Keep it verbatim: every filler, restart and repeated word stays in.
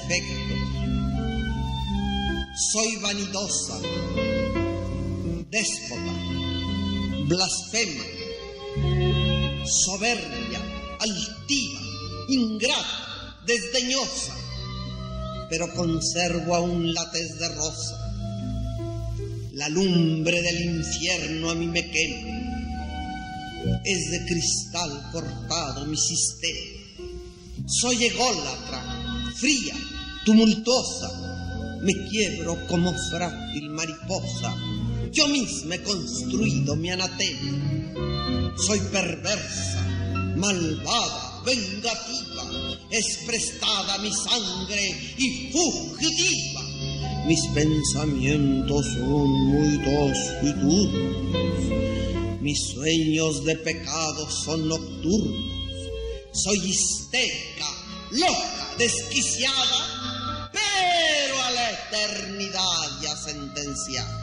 defectos. Soy vanidosa, déspota, blasfema, soberbia, altiva, ingrata, desdeñosa, pero conservo aún la tez de rosa. La lumbre del infierno a mí me quema, es de cristal cortado mi sistema. Soy ególatra, fría, tumultuosa, me quiebro como frágil mariposa. Yo misma he construido mi anatema. Soy perversa, malvada, vengativa, es prestada mi sangre y fugitiva. Mis pensamientos son muy turbios, mis sueños de pecado son nocturnos. Soy histérica, loca, desquiciada, pero a la eternidad ya sentenciada.